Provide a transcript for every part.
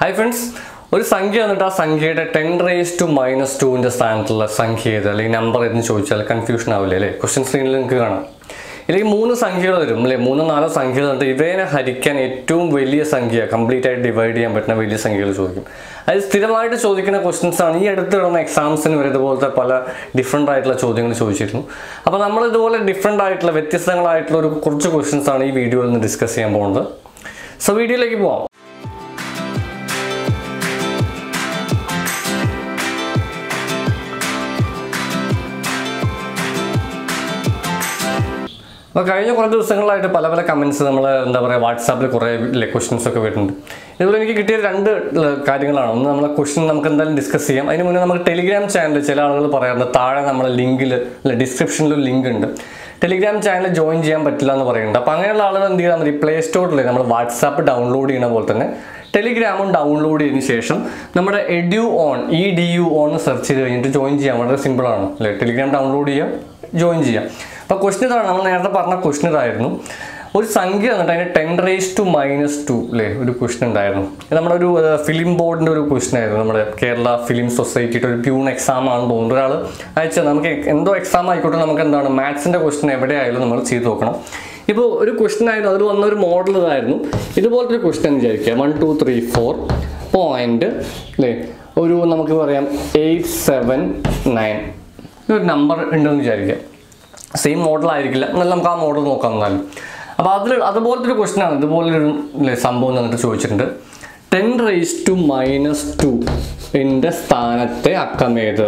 Hi friends, ഒരു സംഖ്യ എന്നിട്ട് ആ സംഖ്യയുടെ 10 raised to minus 2 ന്റെ സ്ഥാനത്തുള്ള സംഖ്യ ഏത് അല്ലെങ്കിൽ നമ്പർ എന്ന് ചോദിച്ചാൽ കൺഫ്യൂഷൻ ആവില്ലേ അല്ലേ? ക്വസ്റ്റ്യൻ സ്ക്രീനിൽ നിങ്ങൾക്ക് കാണാം. ഇതിലേക്ക് 3 സംഖ്യകൾ വരും അല്ലേ? 3-4 സംഖ്യകൾ എന്നിട്ട് ഇവയെ ഹരിക്കാൻ ഏറ്റവും വലിയ സംഖ്യ കംപ്ലീറ്റ് ആയിട്ട് ഡിവൈഡ് ചെയ്യാൻ പറ്റുന്ന വലിയ സംഖ്യകൾ ചോദിക്കും. അത് സ്ഥിരമായിട്ട് ചോദിക്കുന്ന ക്വസ്റ്റ്യൻസ് ആണ്. ഈ അടുത്ത് കിടന്ന എക്സാംസിന് വരെ ഇതുപോലത്തെ പല ഡിഫറെൻ്റ് ആയിട്ടുള്ള ചോദ്യങ്ങൾ ചോദിച്ചിരുന്നു. അപ്പോൾ നമ്മൾ ഇതുപോലെ ഡിഫറെൻ്റ് ആയിട്ടുള്ള വ്യത്യസ്തങ്ങളായിട്ടുള്ള കുറച്ച് ക്വസ്റ്റ്യൻസ് ആണ് ഈ വീഡിയോയിൽ നിന്ന് ഡിസ്കസ് ചെയ്യാൻ പോകുന്നത്. സോ വീഡിയോയിലേക്ക് പോവാം. അപ്പോൾ കഴിഞ്ഞ കുറേ ദിവസങ്ങളായിട്ട് പല കമൻറ്റ്സ് നമ്മൾ എന്താ പറയുക വാട്സാപ്പിൽ കുറേ ക്വസ്റ്റ്യൻസ് ഒക്കെ വരുന്നുണ്ട്. ഇതുപോലെ എനിക്ക് കിട്ടിയ 2 കാര്യങ്ങളാണ്. ഒന്ന് നമ്മളെ ക്വസ്റ്റ്യൻ നമുക്ക് എന്തായാലും ഡിസ്കസ് ചെയ്യാം. അതിന് മുന്നേ നമുക്ക് ടെലിഗ്രാം ചാനൽ ചില ആളുകൾ പറയാറുണ്ട് താഴെ നമ്മളെ ലിങ്കിൽ ഡിസ്ക്രിപ്ഷനിൽ ഒരു ലിങ്ക് ഉണ്ട്, ടെലിഗ്രാം ചാനൽ ജോയിൻ ചെയ്യാൻ പറ്റില്ല എന്ന് പറയുന്നുണ്ട്. അപ്പോൾ അങ്ങനെയുള്ള ആളുകൾ എന്ത് ചെയ്താൽ മതി, പ്ലേ സ്റ്റോറിൽ നമ്മൾ വാട്സാപ്പ് ഡൗൺലോഡ് ചെയ്യുന്ന പോലെ തന്നെ ടെലിഗ്രാമും ഡൗൺലോഡ് ചെയ്തതിന് ശേഷം നമ്മുടെ EDU ON സെർച്ച് ചെയ്ത് കഴിഞ്ഞിട്ട് ജോയിൻ ചെയ്യാൻ വളരെ സിമ്പിളാണ് അല്ലേ? ടെലിഗ്രാം ഡൗൺലോഡ് ചെയ്യുക, ജോയിൻ ചെയ്യാം. അപ്പോൾ ക്വസ്റ്റ്യൻ ഇതാണ്, നമ്മൾ നേരത്തെ പറഞ്ഞ ക്വസ്റ്റ്യൻ ഇതായിരുന്നു. ഒരു സംഖ്യ എന്നിട്ട് അതിന് 10 raised to minus 2 അല്ലേ ഒരു ക്വസ്റ്റ്യൻ ഉണ്ടായിരുന്നു. ഇത് നമ്മുടെ ഒരു ഫിലിം ബോർഡിൻ്റെ ഒരു ക്വസ്റ്റ്യൻ ആയിരുന്നു. നമ്മുടെ കേരള ഫിലിം സൊസൈറ്റിയുടെ ഒരു പ്യൂൺ എക്സാം ആണെന്ന് തോന്നുന്നു. ഒരാൾ അയച്ചത് നമുക്ക് എന്തോ എക്സാം ആയിക്കോട്ടെ, നമുക്ക് എന്താണ് മാത്സിൻ്റെ ക്വസ്റ്റ്യൻ എവിടെയായാലും നമ്മൾ ചെയ്ത് നോക്കണം. ഇപ്പോൾ ഒരു ക്വസ്റ്റ്യൻ ആയിരുന്നു, അതിൽ വന്നൊരു മോഡൽ ഇതായിരുന്നു. ഇതുപോലത്തെ ഒരു ക്വസ്റ്റ്യൻ വിചാരിക്കുക, 1 2 3 4 പോയിന്റ് അല്ലേ, ഒരു നമുക്ക് പറയാം 879 ഒരു നമ്പർ ഉണ്ടെന്ന് വിചാരിക്കുക. സെയിം മോഡൽ ആയിരിക്കില്ല, എന്നാലും നമുക്ക് ആ മോഡൽ നോക്കാം എന്നാലും. അപ്പോൾ അതുപോലത്തെ ഒരു ക്വസ്റ്റ്യൻ ആണ്. ഇതുപോലൊരു സംഭവം എന്നിട്ട് ചോദിച്ചിട്ടുണ്ട്. 10 raised to minus 2 ന്റെ സ്ഥാനത്തെ അക്കമേത്?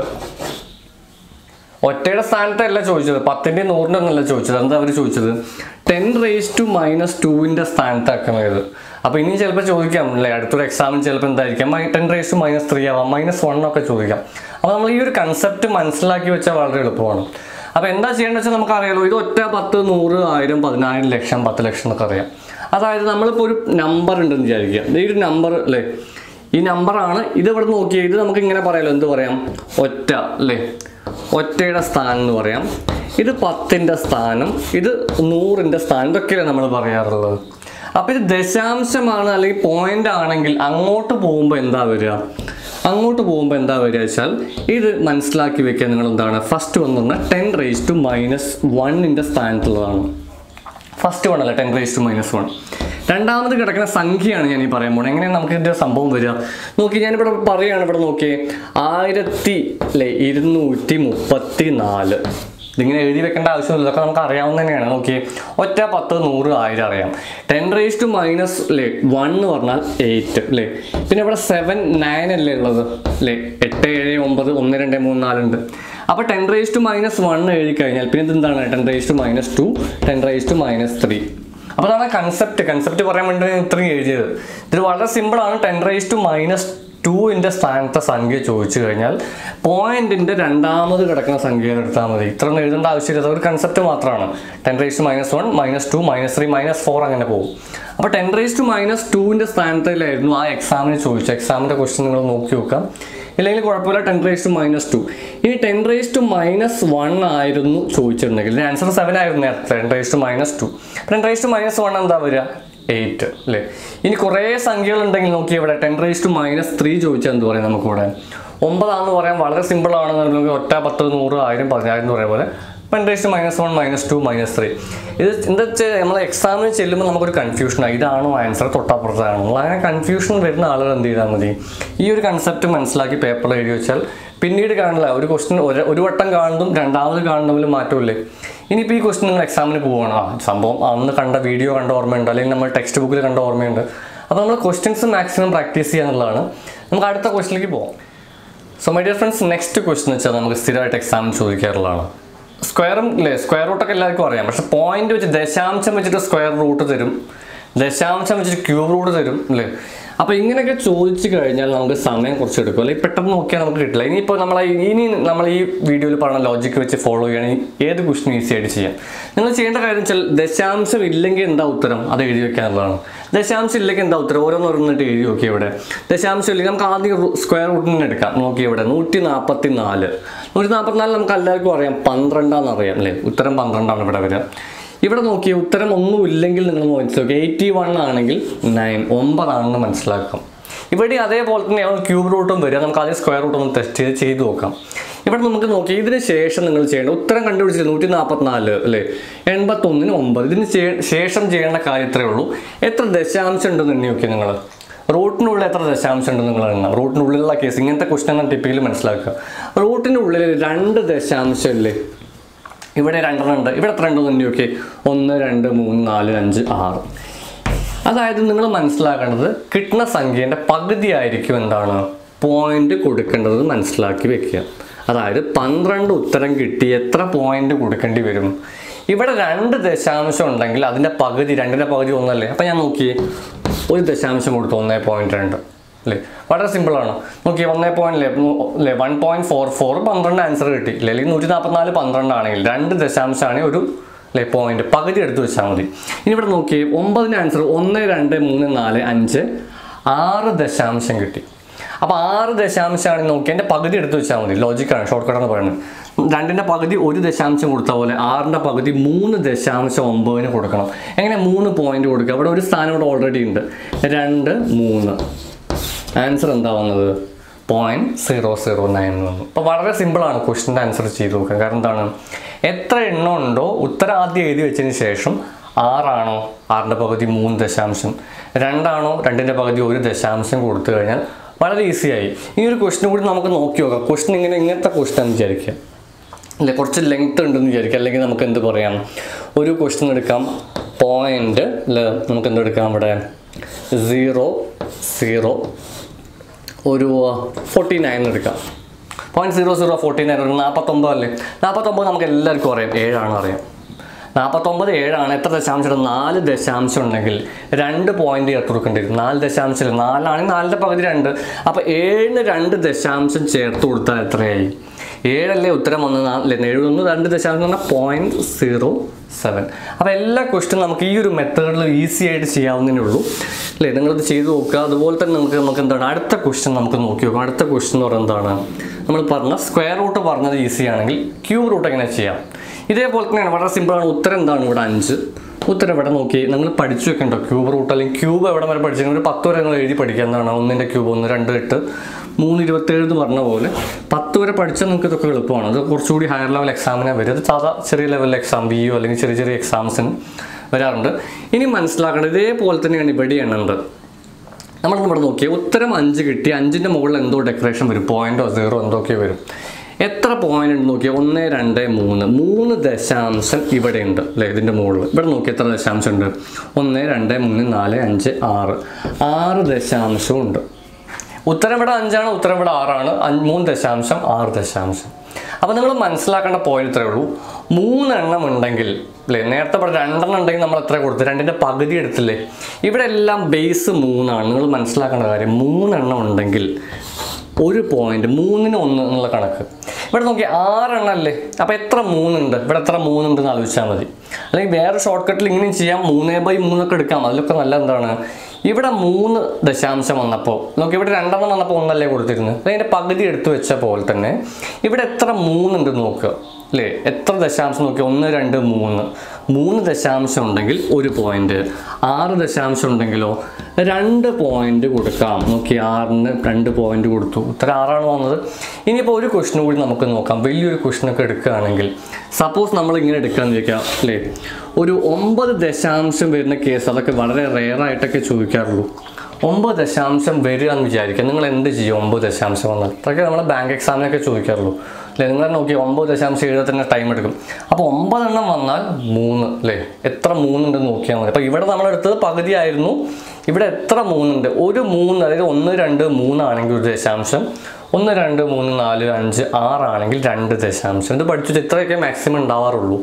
ഒറ്റയുടെ സ്ഥാനത്തല്ല ചോദിച്ചത്, 10ന്റെ 100ന്റെ ഒന്നല്ല ചോദിച്ചത്. എന്താ അവർ ചോദിച്ചത്? 10 raised to minus 2 ന്റെ സ്ഥാനത്തെ അക്കമേത്? അപ്പോൾ ഇനി ചിലപ്പോൾ ചോദിക്കാം അല്ലേ, അടുത്തൊരു എക്സാമിന് ചിലപ്പോൾ എന്തായിരിക്കാം 10 raised to minus 3 ആവാം, -1 ഒക്കെ ചോദിക്കാം. അപ്പോൾ നമ്മൾ ഈ ഒരു കൺസെപ്റ്റ് മനസ്സിലാക്കി വെച്ചാൽ വളരെ എളുപ്പമാണ്. അപ്പോൾ എന്താ ചെയ്യേണ്ടത് വെച്ചാൽ നമുക്കറിയാലോ, ഇത് ഒറ്റ 10 100 1000 10000 ലക്ഷം 10 ലക്ഷം എന്നൊക്കെ അറിയാം. അതായത് നമ്മളിപ്പോൾ ഒരു നമ്പർ ഉണ്ടെന്ന് വിചാരിക്കുക, ഈ ഒരു നമ്പർ അല്ലേ, ഈ നമ്പറാണ്. ഇത് ഇവിടെ നോക്കിയാൽ ഇത് നമുക്ക് ഇങ്ങനെ പറയാലോ, എന്ത് പറയാം, ഒറ്റ അല്ലേ, ഒറ്റയുടെ സ്ഥാനം എന്ന് പറയാം. ഇത് 10ന്റെ സ്ഥാനം, ഇത് 100ന്റെ സ്ഥാനം, ഇതൊക്കെയല്ലേ നമ്മൾ പറയാറുള്ളത്. അപ്പോൾ ഇത് ദശാംശമാണ് അല്ലെങ്കിൽ പോയിന്റ് ആണെങ്കിൽ അങ്ങോട്ട് പോകുമ്പോൾ എന്താ വരിക? അങ്ങോട്ട് പോകുമ്പോൾ എന്താ വരിക വെച്ചാൽ ഇത് മനസ്സിലാക്കി വെക്കുക. നിങ്ങൾ എന്താണ് ഫസ്റ്റ് വന്ന് പറഞ്ഞാൽ 10 raised to minus 1 സ്ഥാനത്തുള്ളതാണ്. ഫസ്റ്റ് 1 അല്ല, 10 raised to minus 1. രണ്ടാമത് കിടക്കുന്ന സംഖ്യയാണ് ഞാൻ ഈ പറയാൻ പോകുന്നത്. എങ്ങനെയാണ് നമുക്ക് ഇതിൻ്റെ സംഭവം വരിക നോക്കി, ഞാനിവിടെ പറയുകയാണ്. ഇവിടെ നോക്കിയേ, 1234. ഇതിങ്ങനെ എഴുതി വെക്കേണ്ട ആവശ്യമില്ല, ഇതൊക്കെ നമുക്ക് അറിയാവുന്ന തന്നെയാണ്. നോക്കിയേ, ഒറ്റ 10 100 1000 അറിയാം. 10 raised to minus 1 എന്ന് പറഞ്ഞാൽ 8 അല്ലേ. പിന്നെ ഇവിടെ 7 9 അല്ലേ ഉള്ളത് അല്ലേ, 8 7 9 1 2 3 4 ഉണ്ട്. അപ്പോൾ 10 raised to minus 1 എഴുതി കഴിഞ്ഞാൽ പിന്നെ ഇതെന്താണ് 10 raised to minus 2 10 raised to minus 3. അപ്പോൾ അതാണ് കൺസെപ്റ്റ് പറയാൻ വേണ്ടി ഞാൻ ഇത്രയും എഴുതിയത്. ഇത് വളരെ സിമ്പിളാണ്. 10 raised to minus 2 സ്ഥാനത്തെ സംഖ്യ ചോദിച്ചു കഴിഞ്ഞാൽ പോയിന്റിന്റെ രണ്ടാമത് കിടക്കുന്ന സംഖ്യ എടുത്താൽ മതി. ഇത്രയൊന്നും എഴുതേണ്ട ആവശ്യമില്ല, ഒരു കൺസെപ്റ്റ് മാത്രമാണ്. 10 raised to minus 1 minus 2 minus 3 minus 4 അങ്ങനെ പോകും. അപ്പോൾ 10 raised to minus 2 സ്ഥാനത്തിലായിരുന്നു ആ എക്സാമിന് ചോദിച്ചു. എക്സാമിൻ്റെ ക്വസ്റ്റ്യൻ നിങ്ങൾ നോക്കി നോക്കാം, ഇല്ലെങ്കിൽ കുഴപ്പമില്ല. 10 raised to minus 2. ഇനി 10 raised to minus 1 ആയിരുന്നു ചോദിച്ചിട്ടുണ്ടെങ്കിൽ ആൻസർ 7 ആയിരുന്നു നേരത്തെ. 10 raised to minus 2. 10 raised to minus 1 എന്താ വരിക? 8 അല്ലേ. ഇനി കുറേ സംഖ്യകളുണ്ടെങ്കിൽ നോക്കി, ഇവിടെ 10 raised to minus 3 ചോദിച്ചാൽ എന്ത് പറയാം? നമുക്കിവിടെ 9 ആണെന്ന് പറയാം. വളരെ സിമ്പിളാണ്. ഒറ്റ 10 100 1000 10000 എന്ന് പറയുന്ന പോലെ 10 raised to minus 1 minus 2 minus 3. ഇത് എന്താ വെച്ചാൽ നമ്മൾ എക്സാമിന് ചെല്ലുമ്പോൾ നമുക്കൊരു കൺഫ്യൂഷനാണ്, ഇതാണോ ആൻസർ തൊട്ടപ്പുറത്താണോ. അങ്ങനെ കൺഫ്യൂഷൻ വരുന്ന ആളുകൾ എന്ത് ചെയ്താൽ മതി, ഈ ഒരു കൺസെപ്റ്റ് മനസ്സിലാക്കി പേപ്പറിൽ എഴുതി വെച്ചാൽ പിന്നീട് കാണില്ല. ഒരു ക്വസ്റ്റ്യൻ ഒരു വട്ടം കാണുന്നതും രണ്ടാമത് കാണുന്നതിലും മാറ്റമില്ലേ. ഇനിയിപ്പോൾ ഈ ക്വസ്റ്റ്യൻ നിങ്ങൾ എക്സാമിന് പോവുകയാണ്, സംഭവം അന്ന് കണ്ട വീഡിയോ കണ്ട ഓർമ്മയുണ്ട്, അല്ലെങ്കിൽ നമ്മൾ ടെക്സ്റ്റ് ബുക്കിൽ കണ്ട ഓർമ്മയുണ്ട്. അപ്പോൾ നമ്മൾ ക്വസ്റ്റ്യൻസ് മാക്സിമം പ്രാക്ടീസ് ചെയ്യുക എന്നുള്ളതാണ്. നമുക്ക് അടുത്ത ക്വസ്റ്റ്യനിലേക്ക് പോകാം. So my dear friends, next question വെച്ചാൽ നമുക്ക് സ്ഥിരമായിട്ട് എക്സാമിന് ചോദിക്കാറുള്ളതാണ്. സ്ക്വയറും അല്ലേ, സ്ക്വയർ റൂട്ടൊക്കെ എല്ലാവർക്കും അറിയാം. പക്ഷെ പോയിന്റ് വെച്ച് ദശാംശം വെച്ചിട്ട് സ്ക്വയർ റൂട്ട് തരും, ദശാംശം വെച്ചിട്ട് ക്യൂബ് റൂട്ട് തരും അല്ലേ. അപ്പോൾ ഇങ്ങനെയൊക്കെ ചോദിച്ചു കഴിഞ്ഞാൽ നമുക്ക് സമയം കുറച്ച് എടുക്കും, അല്ലെങ്കിൽ പെട്ടെന്ന് നോക്കിയാൽ നമുക്ക് കിട്ടില്ല. ഇനി നമ്മൾ ഈ വീഡിയോയിൽ പറഞ്ഞ ലോജിക്ക് വെച്ച് ഫോളോ ചെയ്യുകയാണെങ്കിൽ ഏത് ക്വസ്റ്റ്യൻ ഈസി ആയിട്ട് ചെയ്യാം. നിങ്ങൾ ചെയ്യേണ്ട കാര്യം വെച്ചാൽ ദശാംശം ഇല്ലെങ്കിൽ എന്താ ഉത്തരം അത് എഴുതി വെക്കാനുള്ളതാണ്. ദശാംശം ഇല്ലെങ്കിൽ എന്താ ഉത്തരം ഓരോന്നോരോന്നിട്ട് എഴുതി നോക്കി. ഇവിടെ ദശാംശം ഇല്ലെങ്കിൽ നമുക്ക് ആദ്യം സ്ക്വയർ റൂട്ടിന് എടുക്കാം. നോക്കി ഇവിടെ 144 നമുക്ക് എല്ലാവർക്കും അറിയാം 12 അറിയാം അല്ലേ. ഉത്തരം 12 ഇവിടെ വരിക. ഇവിടെ നോക്കിയ ഉത്തരം ഒന്നും ഇല്ലെങ്കിൽ നിങ്ങൾ മനസ്സിലാക്കുക 81 ആണെങ്കിൽ 9 ആണെന്ന് മനസ്സിലാക്കാം. ഇവിടെ അതേപോലെ തന്നെയാണ് ക്യൂബ് റൂട്ടും വരിക. നമുക്ക് ആദ്യം സ്ക്വയർ റൂട്ട് ഒന്ന് ടെസ്റ്റ് ചെയ്ത് നോക്കാം. ഇവിടെ നമുക്ക് നോക്കി ഇതിന് ശേഷം നിങ്ങൾ ചെയ്യേണ്ട ഉത്തരം കണ്ടുപിടിച്ചില്ല 144 അല്ലേ, 81-ന് 9. ഇതിന് ശേഷം ചെയ്യേണ്ട കാര്യം ഇത്രയേ ഉള്ളൂ. എത്ര ദശാംശം ഉണ്ടെന്ന് എണ്ണി നോക്കി നിങ്ങൾ. റൂട്ടിനുള്ളിൽ എത്ര ദശാംശം ഉണ്ടെന്ന് നിങ്ങൾ എണ്ണാം. റൂട്ടിനുള്ളിലുള്ള കേസ് ഇങ്ങനത്തെ ക്വസ്റ്റൻ ടിപ്പിക്കൽ മനസ്സിലാക്കുക. റൂട്ടിൻ്റെ ഉള്ളിൽ 2 ദശാംശം ഇല്ലേ, ഇവിടെ 2 ഉണ്ട്. ഇവിടെ എത്ര ഉണ്ടെന്ന് എണ്ണി നോക്കി. 1 2 3 4 5 6. അതായത് നിങ്ങൾ മനസ്സിലാക്കേണ്ടത് കിട്ടുന്ന സംഖ്യേൻ്റെ പകുതി ആയിരിക്കും എന്താണ് പോയിന്റ് കൊടുക്കേണ്ടത് മനസ്സിലാക്കി വെക്കുക. അതായത് 12 ഉത്തരം കിട്ടി എത്ര പോയിന്റ് കൊടുക്കേണ്ടി വരും. ഇവിടെ 2 ദശാംശം ഉണ്ടെങ്കിൽ അതിൻ്റെ പകുതി 2ൻ്റെ പകുതി 1 അല്ലേ. അപ്പം ഞാൻ നോക്കിയേ 1 ദശാംശം കൊടുത്തു 1.2 അല്ലേ. വളരെ സിമ്പിളാണ്. നോക്കിയേ 1.44 12 ആൻസർ കിട്ടി അല്ലേ. അല്ലെങ്കിൽ 144 12 ആണെങ്കിൽ 2 ദശാംശമാണെങ്കിൽ ഒരു അല്ലേ പോയിന്റ് പകുതി എടുത്ത് വെച്ചാൽ മതി. ഇനി ഇവിടെ നോക്കിയേ 9ന് ആൻസർ 1 2 3 4 5 6 ദശാംശം കിട്ടി. അപ്പോൾ 6 ദശാംശമാണെങ്കിൽ നോക്കി എൻ്റെ പകുതി എടുത്ത് വെച്ചാൽ മതി. ലോജിക്കാണ്, ഷോർട്ട് കട്ടാണ് പറയുന്നത്. 2ൻ്റെ പകുതി 1 ദശാംശം കൊടുത്ത പോലെ 6ൻ്റെ പകുതി 3.9 കൊടുക്കണം. എങ്ങനെ 3 പോയിന്റ് കൊടുക്കുക. അവിടെ ഒരു സ്ഥാനം ഇവിടെ ഓൾറെഡി ഉണ്ട്. 2 3 ആൻസർ എന്താ വന്നത് 0.009 വന്നു. അപ്പോൾ വളരെ സിമ്പിളാണ് ക്വസ്റ്റിൻ്റെ ആൻസർ ചെയ്ത് നോക്കുക. കാരണം എന്താണ്, എത്ര എണ്ണം ഉണ്ടോ ഉത്തരം ആദ്യം എഴുതി വെച്ചതിന് ശേഷം 6 ആണോ 6ൻ്റെ പകുതി 3 ദശാംശം, 2 ആണോ 2ൻ്റെ പകുതി 1 ദശാംശം കൊടുത്തു കഴിഞ്ഞാൽ വളരെ ഈസിയായി. ഈ ഒരു ക്വസ്റ്റിനും കൂടി നമുക്ക് നോക്കി നോക്കാം. ക്വസ്റ്റൻ ഇങ്ങനത്തെ ക്വസ്റ്റൻ വിചാരിക്കുക അല്ലെ, കുറച്ച് ലെങ്ത് ഉണ്ടെന്ന് വിചാരിക്കുക. അല്ലെങ്കിൽ നമുക്ക് എന്ത് പറയാം, ഒരു ക്വസ്റ്റൻ എടുക്കാം പോയിന്റ് അല്ലേ, നമുക്ക് എന്തെടുക്കാം ഇവിടെ 0 0 ഒരു 49 എടുക്കാം. 0.0049 ഒരു 49 അല്ലേ. 49 നമുക്ക് എല്ലാവർക്കും അറിയാം 7 ആണ് അറിയാം. 49 7 ആണ്. എത്ര ദശാംശം 4 ദശാംശം ഉണ്ടെങ്കിൽ 2 പോയിന്റ് ചേർത്ത് കൊടുക്കേണ്ടി വരും. 4 ദശാംശം 4 ആണെങ്കിൽ 4ൻ്റെ പകുതി 2. അപ്പോൾ 7ന് 2 ദശാംശം ചേർത്ത് കൊടുത്താൽ എത്രയായി 7 അല്ലേ ഉത്തരം വന്ന് 7 2 ദശാംശം പറഞ്ഞാൽ 0.07. അപ്പോൾ എല്ലാ ക്വസ്റ്റ്യനും നമുക്ക് ഈ ഒരു മെത്തേഡിൽ ഈസി ആയിട്ട് ചെയ്യാവുന്നതേ ഉള്ളൂ അല്ലേ. നിങ്ങളത് ചെയ്ത് നോക്കുക. അതുപോലെ തന്നെ നമുക്ക് എന്താണ് അടുത്ത ക്വസ്റ്റ്യൻ നമുക്ക് നോക്കി നോക്കാം. അടുത്ത ക്വസ്റ്റ്യൻ എന്ന് പറയുന്നത് എന്താണ്, നമ്മൾ പറഞ്ഞ സ്ക്വയർ റൂട്ട് പറഞ്ഞത് ഈസി ആണെങ്കിൽ ക്യൂബ് റൂട്ട് എങ്ങനെ ചെയ്യാം. ഇതേപോലെ തന്നെയാണ്, വളരെ സിമ്പിളാണ്. ഉത്തരം എന്താണ് ഇവിടെ 5. ഉത്തരം ഇവിടെ നോക്കി നിങ്ങൾ പഠിച്ചു വെക്കണ്ടോ ക്യൂബ് റൂട്ട്. അല്ലെങ്കിൽ ക്യൂബ് എവിടെ വരെ പഠിച്ചെങ്കിൽ ഒരു 10 വരെ നിങ്ങൾ എഴുതി പഠിക്കുക. എന്താണ് 1ൻ്റെ ക്യൂബ് 1 2 8 3 27 എന്ന് പറഞ്ഞ പോലെ 10 വരെ പഠിച്ചാൽ നിങ്ങൾക്ക് ഇതൊക്കെ എളുപ്പമാണ്. അത് കുറച്ചുകൂടി ഹയർ ലെവൽ എക്സാമിനെ വരും. അത് സാധാ ചെറിയ ലെവൽ എക്സാം BU അല്ലെങ്കിൽ ചെറിയ ചെറിയ എക്സാംസിന് വരാറുണ്ട്. ഇനി മനസ്സിലാക്കേണ്ടത് ഇതേപോലെ തന്നെയാണ് ഇവിടെ എണ്ണുന്നത്. നമ്മളിവിടെ നോക്കിയാൽ ഉത്തരം 5 കിട്ടി. 5ൻ്റെ മുകളിൽ എന്തോ ഡെക്കറേഷൻ വരും, 0.0 എന്തൊക്കെയോ വരും. എത്ര പോയിന്റ് ഉണ്ട് നോക്കിയാൽ 1 2 3 ദശാംശം ഇവിടെ ഉണ്ട് അല്ലേ. ഇതിൻ്റെ മുകളിൽ ഇവിടെ നോക്കി എത്ര ദശാംശം ഉണ്ട് 1 2 3 4 5 6 ദശാംശം ഉണ്ട്. ഉത്തരം ഇവിടെ 5 ആണ്, ഉത്തരം ഇവിടെ 6 ആണ്. 3 ദശാംശം 6 ദശാംശം. അപ്പോൾ നിങ്ങൾ മനസ്സിലാക്കേണ്ട പോയിന്റ് ഇത്രയേ ഉള്ളൂ. 3 എണ്ണം ഉണ്ടെങ്കിൽ അല്ലേ, നേരത്തെ ഇവിടെ 2 എണ്ണം ഉണ്ടെങ്കിൽ നമ്മൾ എത്ര കൊടുത്തു 2ൻ്റെ പകുതി എടുത്തില്ലേ. ഇവിടെ എല്ലാം ബേസ് 3 ആണ്. നിങ്ങൾ മനസ്സിലാക്കേണ്ട കാര്യം 3 എണ്ണം ഉണ്ടെങ്കിൽ ഒരു പോയിന്റ് 3ന് 1 എന്നുള്ള കണക്ക്. ഇവിടെ നോക്കി 6 എണ്ണം അല്ലേ. അപ്പോൾ എത്ര 3 ഉണ്ട് ഇവിടെ, എത്ര 3 ഉണ്ടെന്ന് ആലോചിച്ചാൽ മതി. അല്ലെങ്കിൽ വേറെ ഷോർട്ട് കട്ടിൽ ഇങ്ങനെയും ചെയ്യാം, 3/3 ഒക്കെ എടുക്കാം. അതിലൊക്കെ നല്ല എന്താണ്, ഇവിടെ 3 ദശാംശം വന്നപ്പോൾ നോക്കി ഇവിടെ 2 എണ്ണം വന്നപ്പോൾ 1 അല്ലേ കൊടുത്തിരുന്നത്. അതിൻ്റെ പകുതി എടുത്തു വെച്ച പോലെ തന്നെ ഇവിടെ എത്ര 3 ഉണ്ടെന്ന് നോക്കുക അല്ലേ. എത്ര ദശാംശം നോക്കി 1 2 3 ദശാംശം ഉണ്ടെങ്കിൽ ഒരു പോയിന്റ്. 6 ദശാംശം ഉണ്ടെങ്കിലോ 2 പോയിന്റ് കൊടുക്കാം. നോക്കി 6ന് 2 പോയിന്റ് കൊടുത്തു, ഉത്തരം 6 ആണ് വന്നത്. ഇനിയിപ്പോൾ ഒരു ക്വസ്റ്റ്യൻ കൂടി നമുക്ക് നോക്കാം. വലിയൊരു ക്വസ്റ്റ്യനൊക്കെ എടുക്കുകയാണെങ്കിൽ സപ്പോസ് നമ്മൾ ഇങ്ങനെ എടുക്കാമെന്ന് ചോദിക്കാം അല്ലേ. ഒരു 9 ദശാംശം വരുന്ന കേസ്, അതൊക്കെ വളരെ റെയറായിട്ടൊക്കെ ചോദിക്കാറുള്ളൂ. 9 ദശാംശം വരിക എന്ന് വിചാരിക്കുക. നിങ്ങൾ എന്ത് ചെയ്യും 9 ദശാംശം വന്നാൽ? അതൊക്കെ നമ്മൾ ബാങ്ക് എക്സാമിനൊക്കെ ചോദിക്കാറുള്ളൂ അല്ലേ. നിങ്ങൾ നോക്കി 9.7 തന്നെ ടൈം എടുക്കും. അപ്പോൾ 9 എണ്ണം വന്നാൽ 3 അല്ലേ. എത്ര 3 ഉണ്ടെന്ന് നോക്കിയാൽ മതി. അപ്പോൾ ഇവിടെ നമ്മളെടുത്തത് പകുതി ആയിരുന്നു. ഇവിടെ എത്ര 3 ഉണ്ട്, ഒരു 3 അതായത് 1 2 3 ആണെങ്കിൽ 1 ദശാംശം, 1 2 3 4 5 6 ആണെങ്കിൽ 2 ദശാംശം. ഇത് പഠിച്ചിട്ട് ഇത്രയൊക്കെ മാക്സിമം ഉണ്ടാവാറുള്ളൂ.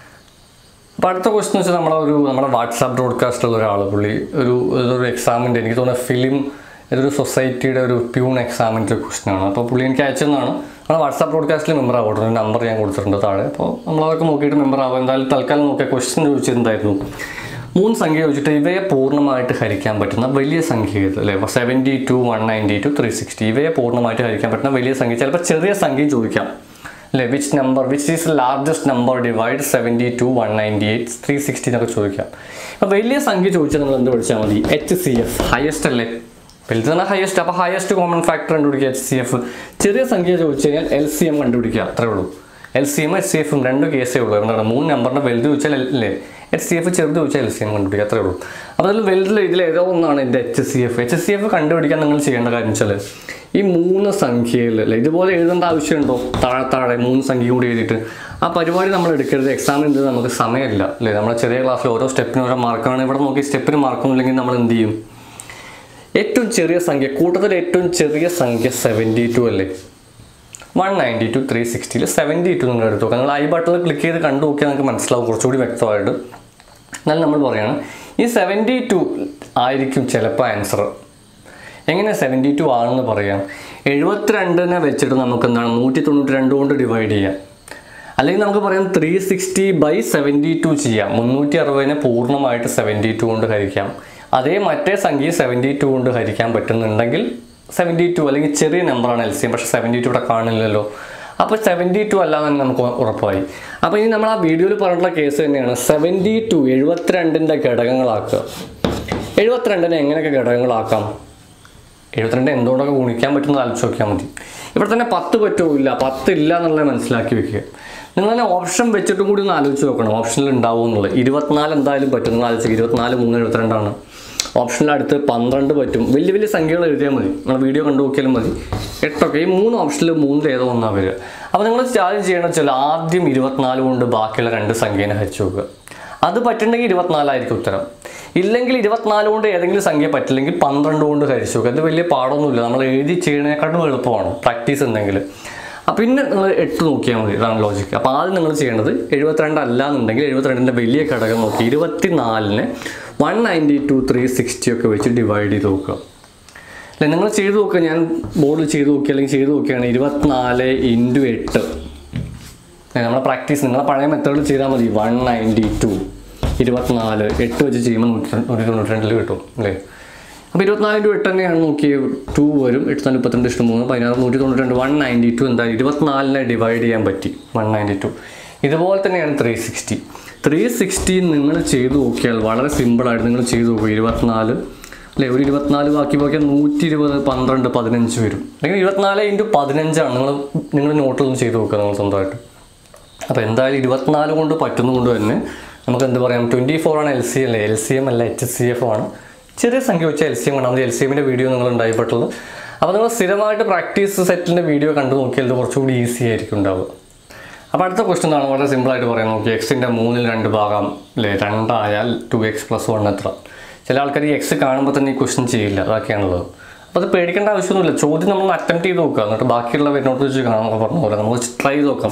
അപ്പോൾ അടുത്ത ക്വസ്റ്റ്യൻ വെച്ചാൽ നമ്മുടെ വാട്സാപ്പ് ബ്രോഡ്കാസ്റ്റുള്ള ഒരാൾ, പുള്ളി ഇതൊരു എക്സാമിൻ്റെ എനിക്ക് തോന്നുന്ന ഇതൊരു സൊസൈറ്റിയുടെ ഒരു പ്യൂൺ എക്സാമിൻ്റെ ഒരു ക്വസ്റ്റ്യനാണ്. അപ്പോൾ പുള്ളി എനിക്ക് അയച്ചെന്നാണ്. നമ്മുടെ വാട്സാപ്പ് ബ്രോഡ്കാസ്റ്റിൽ മെമ്പർ ആവട്ടെ, ഒരു നമ്പർ ഞാൻ കൊടുത്തിട്ടുണ്ട് താഴെ. അപ്പോൾ നമ്മളതൊക്കെ നോക്കിയിട്ട് മെമ്പർ ആവുക. എന്തായാലും തൽക്കാലം നോക്കിയ ക്വസ്റ്റ്യൻ ചോദിച്ചിട്ടുണ്ടായിരുന്നു. 3 സംഖ്യ ചോദിച്ചിട്ട് ഇവയെ പൂർണ്ണമായിട്ട് ഹരിക്കാൻ പറ്റുന്ന വലിയ സംഖ്യ ഇത് അല്ലേ. 72 192 360 ഇവയെ പൂർണ്ണമായിട്ട് ഹരിക്കാൻ പറ്റുന്ന വലിയ സംഖ്യ. ചിലപ്പോൾ ചെറിയ സംഖ്യ ചോദിക്കാം അല്ലേ. Which is largest number divide 72 198 360 എന്നൊക്കെ ചോദിക്കാം. അപ്പോൾ വലിയ സംഖ്യ ചോദിച്ചാൽ നമ്മൾ എന്ത് പഠിച്ചാൽ മതി, HCF ഹയസ്റ്റ് അല്ലേ. വലുത് തന്നെ ഹയസ്റ്റ്. അപ്പോൾ ഹയസ്റ്റ് കോമൺ ഫാക്ടർ കണ്ടുപിടിക്കുക HCF. ചെറിയ സംഖ്യ ചോദിച്ചു കഴിഞ്ഞാൽ LCM കണ്ടുപിടിക്കുക, അത്രേ ഉള്ളൂ. LCM HCF രണ്ട് കേസേ ഉള്ളൂ. എന്താണ് 3 നമ്പറിൻ്റെ വലുത് ചോദിച്ചാൽ അല്ലേ HCF, ചെറുത് ചോദിച്ചാൽ LCM കണ്ടുപിടിക്കുക, അത്രേ ഉള്ളൂ. അപ്പോൾ അതിൽ വലുതിൽ ഇതിൽ ഏതോ ഒന്നാണ് എൻ്റെ HCF കണ്ടുപിടിക്കാൻ നിങ്ങൾ ചെയ്യേണ്ട കാര്യം വെച്ചാൽ ഈ 3 സംഖ്യയിൽ അല്ലേ ഇതുപോലെ എഴുതേണ്ട ആവശ്യമുണ്ടോ? താഴെ 3 സംഖ്യ കൂടി എഴുതിയിട്ട് ആ പരിപാടി നമ്മൾ എടുക്കരുത്. എക്സാമിന് എന്ത് നമുക്ക് സമയമില്ല അല്ലേ. നമ്മുടെ ചെറിയ ക്ലാസ്സിൽ ഓരോ സ്റ്റെപ്പിനും ഓരോ മാർക്കാണ്. ഇവിടെ നോക്കി സ്റ്റെപ്പിന് മാർക്കൊന്നുമില്ലെങ്കിൽ നമ്മൾ എന്ത് ചെയ്യും? ഏറ്റവും ചെറിയ സംഖ്യ, കൂട്ടത്തിൽ ഏറ്റവും ചെറിയ സംഖ്യ 72 അല്ലേ. 192, 360 72 നിങ്ങൾ എടുത്തു നോക്കാം. നിങ്ങൾ ഐ ബട്ടണിൽ ക്ലിക്ക് ചെയ്ത് കണ്ടു നോക്കിയാൽ നിങ്ങൾക്ക് മനസ്സിലാവും കുറച്ചുകൂടി വ്യക്തമായിട്ട്. എന്നാൽ നമ്മൾ പറയുകയാണ് ഈ 72 ആയിരിക്കും ചിലപ്പോൾ ആൻസർ. എങ്ങനെ 72 ആണെന്ന് പറയാം? 72 വെച്ചിട്ട് നമുക്ക് എന്താണ് 192 കൊണ്ട് ഡിവൈഡ് ചെയ്യാം. അല്ലെങ്കിൽ നമുക്ക് പറയാം 360/72 ചെയ്യാം. 360 പൂർണ്ണമായിട്ട് 72 കൊണ്ട് ഹരിക്കാം. അതേ മറ്റേ സംഖ്യ 72 കൊണ്ട് ഹരിക്കാൻ പറ്റുന്നുണ്ടെങ്കിൽ 72 അല്ലെങ്കിൽ ചെറിയ നമ്പറാണ് LCM, പക്ഷേ 72 ഇവിടെ കാണില്ലല്ലോ. അപ്പോൾ 72 അല്ലാതെ തന്നെ നമുക്ക് ഉറപ്പായി. അപ്പോൾ ഇനി നമ്മൾ ആ വീഡിയോയിൽ പറഞ്ഞിട്ടുള്ള കേസ് തന്നെയാണ് 72 72ൻ്റെ ഘടകങ്ങളാക്കുക. 72നെ എങ്ങനെയൊക്കെ ഘടകങ്ങളാക്കാം? 72 എന്തുകൊണ്ടൊക്കെ ഗുണിക്കാൻ പറ്റുന്നത് ആലോചിച്ച് നോക്കിയാൽ മതി. ഇവിടെ തന്നെ 10 പറ്റുമോ? ഇല്ല, 10 ഇല്ല എന്നുള്ളത് മനസ്സിലാക്കി വെക്കുക. നിങ്ങൾ തന്നെ ഓപ്ഷൻ വെച്ചിട്ടും കൂടി ഒന്ന് ആലോചിച്ച് നോക്കണം ഓപ്ഷനിൽ ഉണ്ടാവും എന്നുള്ളത്. 24 എന്തായാലും പറ്റും. നിങ്ങൾ ആലോചിച്ച് 24, 3, 72 ഓപ്ഷനിൽ അടുത്ത് 12 പറ്റും. വലിയ വലിയ സംഖ്യകൾ എഴുതിയാൽ മതി. നിങ്ങൾ വീഡിയോ കണ്ടു നോക്കിയാലും മതി. 8 ഈ 3 ഓപ്ഷനിൽ 3 ഏതോ ഒന്നാണ് വരിക. അപ്പോൾ നിങ്ങൾ ചാർജ് ചെയ്യണമെന്ന് വെച്ചാൽ ആദ്യം 24 കൊണ്ട് ബാക്കിയുള്ള 2 സംഖ്യേനെ ഹരിച്ചു നോക്കുക. അത് പറ്റുന്നുണ്ടെങ്കിൽ 24 ആയിരിക്കും ഉത്തരം. ഇല്ലെങ്കിൽ 24 കൊണ്ട് ഏതെങ്കിലും സംഖ്യ പറ്റില്ലെങ്കിൽ 12 കൊണ്ട് ഹരിച്ചു നോക്കുക. അത് വലിയ പാടൊന്നുമില്ല. നമ്മൾ എഴുതി ചെയ്യുന്നതിനെക്കാട്ടും എളുപ്പമാണ് പ്രാക്ടീസ് ഉണ്ടെങ്കിൽ. പിന്നെ നിങ്ങൾ 8 നോക്കിയാൽ മതി. ഇതാണ് ലോജിക്ക്. അപ്പോൾ ആദ്യം നിങ്ങൾ ചെയ്യേണ്ടത് 72 അല്ല എന്നുണ്ടെങ്കിൽ 72ൻ്റെ വലിയ ഘടകം നോക്കി 24നെ 192, 360 ഒക്കെ വെച്ച് ഡിവൈഡ് ചെയ്ത് നോക്കുക. അല്ലെ നിങ്ങൾ ചെയ്ത് നോക്കുക. ഞാൻ ബോർഡിൽ ചെയ്ത് നോക്കി അല്ലെങ്കിൽ ചെയ്ത് നോക്കിയാണ് 24 × 8. നമ്മളെ പ്രാക്ടീസ് നിങ്ങളെ പഴയ മെത്തേഡിൽ ചെയ്താൽ മതി. 192 24 8 വെച്ച് ചെയ്യുമ്പോൾ 192 കിട്ടും അല്ലേ. അപ്പോൾ 24 × 8 തന്നെയാണ് നോക്കി 2 വരും. 8 4 32 ഇഷ്ടം 3 16 192 192 എന്തായാലും 24നെ ഡിവൈഡ് ചെയ്യാൻ പറ്റി 192. ഇതുപോലെ തന്നെയാണ് 360 നിങ്ങൾ ചെയ്ത് നോക്കിയാൽ വളരെ സിമ്പിളായിട്ട് നിങ്ങൾ ചെയ്ത് നോക്കുക. 24 അല്ലേ, ഒരു 24 ബാക്കി 120 12 15 വരും. അല്ലെങ്കിൽ 24 × 15 നിങ്ങൾ നോട്ടിലൊന്നും ചെയ്ത് നോക്കുക നിങ്ങൾ സ്വന്തമായിട്ട്. അപ്പോൾ എന്തായാലും 24 കൊണ്ട് പറ്റുന്നതുകൊണ്ട് തന്നെ നമുക്ക് എന്ത് പറയാം 24 ആണ് LCM അല്ലേ. LCM അല്ല HCF ആണ്. ചെറിയ സംഖ്യ വെച്ചാൽ LCM ആണ്. അത് LCMൻ്റെ വീഡിയോ നിങ്ങൾ ഉണ്ടായിപ്പെട്ടുള്ളത്. അപ്പോൾ നിങ്ങൾ സ്ഥിരമായിട്ട് പ്രാക്ടീസ് സെറ്റിൻ്റെ വീഡിയോ കണ്ടു നോക്കിയാൽ ഇത് കുറച്ചുകൂടി ഈസി ആയിരിക്കും ഉണ്ടാവുക. അപ്പോൾ അടുത്ത ക്വസ്റ്റൻ ആണ് വളരെ സിമ്പിളായിട്ട് പറയാൻ നോക്കി. Xൻ്റെ 3/2 ഭാഗം അല്ലേ 2 ആയാൽ 2x + 1 എത്ര? ചില ആൾക്കാർ ഈ X കാണുമ്പോൾ തന്നെ ഈ ക്വസ്റ്റൻ ചെയ്യില്ല. അതൊക്കെയാണുള്ളത്. അപ്പോൾ അത് പേടിക്കേണ്ട ആവശ്യമൊന്നുമില്ല. ചോദ്യം നമ്മൾ അറ്റംപ്റ്റ് ചെയ്ത് നോക്കുക. എന്നിട്ട് ബാക്കിയുള്ള വരുന്നോട്ട് വെച്ച് കാണാമെന്നൊക്കെ പറഞ്ഞ പോലെ നമുക്ക് ട്രൈ ചെയ്ത് നോക്കാം.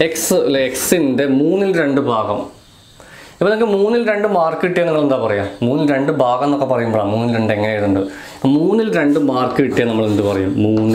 Xൻ്റെ 3/2 ഭാഗം. ഇപ്പോൾ നിങ്ങൾക്ക് 3/2 മാർക്ക് കിട്ടിയാൽ നിങ്ങൾ എന്താ പറയുക? 3/2 ഭാഗം എന്നൊക്കെ പറയുമ്പോഴാണ് 3/2 എങ്ങനെ എഴുതുന്നുണ്ട്. 3/2 മാർക്ക് കിട്ടിയാൽ നമ്മൾ എന്ത് പറയും?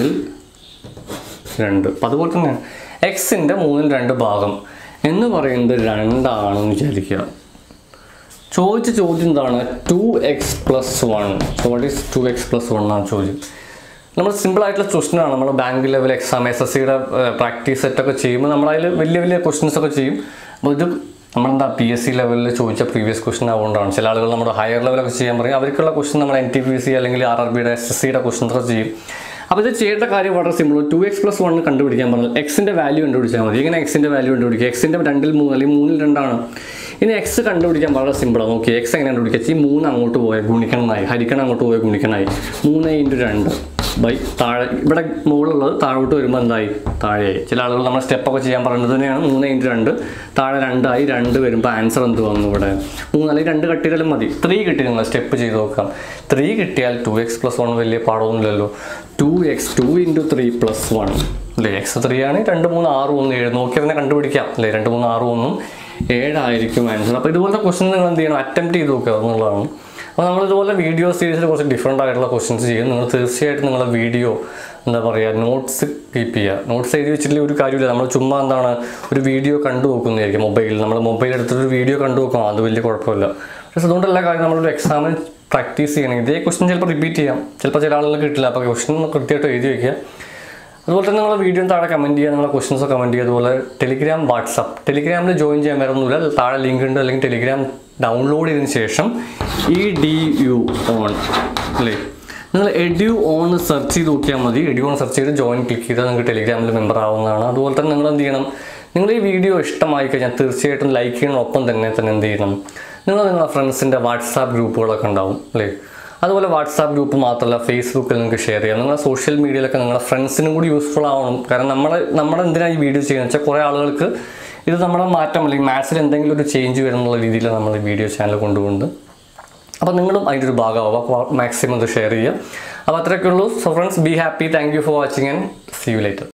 3/2. അപ്പോൾ അതുപോലെ തന്നെയാണ് Xൻ്റെ 3/2 ഭാഗം എന്ന് പറയുന്നത് 2 ആണെന്ന് വിചാരിക്കുക. ചോദിച്ച ചോദ്യം എന്താണ്? 2x + 1. So what is 2x + 1 ആണ് ചോദ്യം. നമ്മൾ സിമ്പിളായിട്ടുള്ള ക്വസ്റ്റനാണ്. നമ്മൾ ബാങ്ക് ലെവൽ എക്സാം SSCയുടെ പ്രാക്ടീസ് സെറ്റൊക്കെ ചെയ്യുമ്പോൾ നമ്മളതിൽ വലിയ വലിയ ക്വസ്റ്റ്യൻസ് ഒക്കെ ചെയ്യും. അപ്പോൾ ഇത് നമ്മളെന്താ PSC ലെവലിൽ ചോദിച്ച പ്രീവിയസ് ക്വസ്റ്റൻ ആവുകൊണ്ടാണ്. ചില ആളുകൾ നമ്മുടെ ഹയർ ലെവലൊക്കെ ചെയ്യാൻ പറയും. അവർക്കുള്ള ക്വസ്റ്റൻ നമ്മൾ NTPC അല്ലെങ്കിൽ RRBയുടെ SSCയുടെ ക്വസ്റ്റൻസ് ഒക്കെ ചെയ്യും. അപ്പോൾ ഇത് ചെയ്യേണ്ട കാര്യം വളരെ സിമ്പിൾ. 2x + 1 കണ്ടുപിടിക്കാൻ പറഞ്ഞാൽ Xൻ്റെ വാല്യൂ കണ്ടുപിടിച്ചാൽ മതി. ഇങ്ങനെ Xൻ്റെ വാല്യൂ കണ്ടുപിടിക്കുക. Xൻ്റെ 2 3 അല്ലെങ്കിൽ 3 2 ആണ്. ഇനി X കണ്ടുപിടിക്കാൻ വളരെ സിമ്പിളാണ്. നോക്കി X എങ്ങനെ കണ്ടുപിടിക്കുക? ഈ 3 അങ്ങോട്ട് പോയാൽ ഗുണിക്കണമായി, ഹരിക്കണം അങ്ങോട്ട് പോയാൽ ഗുണിക്കണമായി. 3 × 2 താഴെ ഇവിടെ മുകളിലുള്ളത് താഴോട്ട് വരുമ്പോൾ എന്തായി? താഴെയായി. ചില ആളുകൾ നമ്മൾ സ്റ്റെപ്പൊക്കെ ചെയ്യാൻ പറയുന്നത് തന്നെയാണ്. 3 × 2 താഴെ 2 ആയി. 2 വരുമ്പോൾ ആൻസർ എന്ത് വന്നു? ഇവിടെ 3 അല്ലെങ്കിൽ 2 കട്ടിയാലും മതി. 3 കിട്ടി. നിങ്ങൾ സ്റ്റെപ്പ് ചെയ്ത് നോക്കാം. 3 കിട്ടിയാൽ 2x + 1 വലിയ പാടമൊന്നുമില്ലല്ലോ. 2x 2 × 3 + 1 അല്ലേ. X 3 ആണ്. 2 3 6 1 7 നോക്കി തന്നെ കണ്ടുപിടിക്കാം അല്ലേ. 2 3 6 1 7 ആയിരിക്കും ആൻസർ. അപ്പോൾ ഇതുപോലത്തെ ക്വസ്റ്റൻ നിങ്ങൾ എന്ത് ചെയ്യണം? അറ്റംപ്റ്റ് ചെയ്ത് നോക്കുക എന്നുള്ളതാണ്. അപ്പോൾ നമ്മളിതുപോലെ വീഡിയോ സീരീസിൽ കുറച്ച് ഡിഫറെൻ്റ് ആയിട്ടുള്ള ക്വസ്റ്റ്യൻസ് ചെയ്യും. നിങ്ങൾ തീർച്ചയായിട്ടും നിങ്ങളുടെ വീഡിയോ എന്താ പറയുക നോട്ട്സ് കീപ്പ് ചെയ്യുക. നോട്ട്സ് എഴുതി വെച്ചിട്ടില്ല ഒരു കാര്യമില്ല. നമ്മൾ ചുമ്മാ എന്താണ് ഒരു വീഡിയോ കണ്ടു നോക്കുന്നതായിരിക്കും മൊബൈലിൽ. നമ്മൾ മൊബൈൽ എടുത്തിട്ട് വീഡിയോ കണ്ടു നോക്കാം. അത് വലിയ കുഴപ്പമില്ല. പക്ഷേ അതുകൊണ്ടുള്ള കാര്യം നമ്മളൊരു എക്സാമിന് പ്രാക്ടീസ് ചെയ്യണം. ഇതേ ക്വസ്റ്റൻ ചിലപ്പോൾ റിപ്പീറ്റ് ചെയ്യാം. ചിലപ്പോൾ ചില ആളുകൾ കിട്ടില്ല. അപ്പോൾ ക്വസ്റ്റൻ കൃത്യമായിട്ട് എഴുതി വയ്ക്കുക. അതുപോലെ തന്നെ നിങ്ങളുടെ വീഡിയോ താഴെ കമൻറ്റ് ചെയ്യുക. നിങ്ങളുടെ ക്വസ്റ്റൻസ് കമൻറ്റ് ചെയ്യുക. അതുപോലെ ടെലിഗ്രാം, വാട്സപ്പ്. ടെലിഗ്രാമിൽ ജോയിൻ ചെയ്യാൻ വരുന്നില്ല. താഴെ ലിങ്ക് ഉണ്ട്. അല്ലെങ്കിൽ ടെലിഗ്രാം ഡൗൺലോഡ് ചെയ്തതിന് ശേഷം EDU ഓൺ അല്ലേ നിങ്ങൾ എഡ്യൂ ഓൺ സെർച്ച് ചെയ്ത് നോക്കിയാൽ മതി. എഡ്യൂ ഓൺ സെർച്ച് ചെയ്ത് ജോയിൻ ക്ലിക്ക് ചെയ്താൽ നിങ്ങൾക്ക് ടെലിഗ്രാമിൽ മെമ്പർ ആവുന്നതാണ്. അതുപോലെ തന്നെ നിങ്ങൾ എന്ത് ചെയ്യണം, നിങ്ങൾ ഈ വീഡിയോ ഇഷ്ടമായി കഴിഞ്ഞാൽ തീർച്ചയായിട്ടും ലൈക്ക് ചെയ്യണമൊപ്പം തന്നെ എന്ത് ചെയ്യണം, നിങ്ങളുടെ ഫ്രണ്ട്സിൻ്റെ വാട്സാപ്പ് ഗ്രൂപ്പുകളൊക്കെ ഉണ്ടാവും അല്ലേ. അതുപോലെ വാട്സാപ്പ് ഗ്രൂപ്പ് മാത്രമല്ല ഫേസ്ബുക്കിൽ നിങ്ങൾക്ക് ഷെയർ ചെയ്യാം. നിങ്ങളുടെ സോഷ്യൽ മീഡിയയിലൊക്കെ നിങ്ങളുടെ ഫ്രണ്ട്സിനും കൂടി യൂസ്ഫുൾ ആവണം. കാരണം നമ്മുടെ എന്തിനാണ് ഈ വീഡിയോ ചെയ്യുന്നത് വെച്ചാൽ കുറേ ആളുകൾക്ക് ഇത് നമ്മുടെ മാറ്റം അല്ലെങ്കിൽ മാത്സിൽ എന്തെങ്കിലും ഒരു ചേഞ്ച് വരുന്നുള്ള രീതിയിൽ നമ്മൾ ഈ വീഡിയോ ചാനൽ കൊണ്ടുപോകുന്നുണ്ട്. അപ്പോൾ നിങ്ങളും അതിൻ്റെ ഒരു ഭാഗമാവും. അപ്പോൾ മാക്സിമം ഇത് ഷെയർ ചെയ്യുക. അപ്പോൾ അത്രയൊക്കെ ഉള്ളൂ. So friends, be happy. Thank you for watching and see you later.